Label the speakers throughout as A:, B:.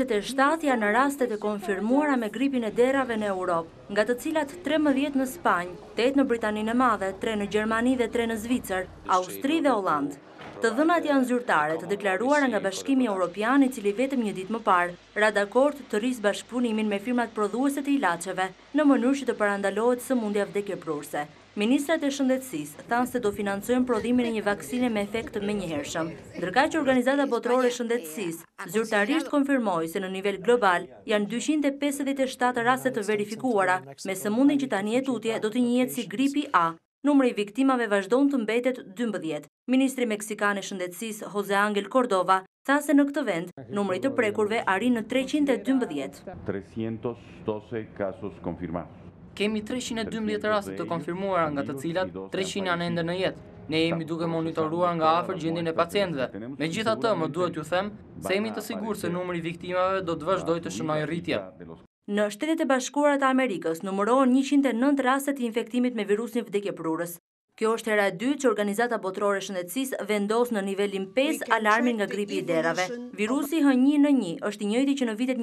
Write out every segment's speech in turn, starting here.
A: 27 janë rastet e konfirmuara me gripin e derave në Europë, nga të cilat 13 në Spanjë, 8 në Britaninë e Madhe, 3 në Gjermani dhe 3 në Zvicër, Austri dhe Hollandë. Të dhënat janë zyrtare të deklaruara nga Bashkimi Evropian, i cili vetëm një ditë më parë ra dakord të rrisë bashkëpunimin me firmat prodhuese të ilaçeve në mënyrë që të parandalohet sëmundja vdekjeprurse. Ministrat e shëndetësisë thanë se do financojnë prodhimin e një vaksine me efekt të menjëhershëm, ndërkaq që Organizata Botërore e Shëndetësisë zyrtarisht konfirmoi se në nivel global janë 257 raste të verifikuara me sëmundjen që tani e tutje do të njihet si gripi A. Numri i viktimave vazhdon të mbetet 12. Ministri meksikan e shëndetësisë José Ángel Cordova tha se në këtë vend numri të prekurve arrin në 312.
B: 312 casos confirmados.
C: Kemi 312 raste të konfirmuara, nga të cilat 300 janë ende në jetë. Ne jemi duke monitoruar nga afër gjendjen e pacientëve. Megjithatë, më duhet t'ju them se jemi të sigurt se numri i viktimave do të vazhdojë të shënojë rritje.
A: Në Shtetet e Bashkuara të Amerikës numërohen 109 raste të infektimit me virusin vdekjeprurës. Kjo është hera e dytë që Organizata Botërore e Shëndetësisë vendos në nivelin 5 alarmin nga gripi i derave. Virusi H1N1 është i njëjti që në vitet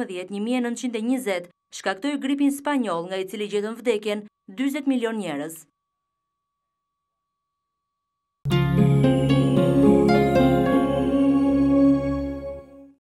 A: 1918-1920 shkaktoi gripin spanjoll, nga i cili gjetën vdekjen 40 milion njerëz.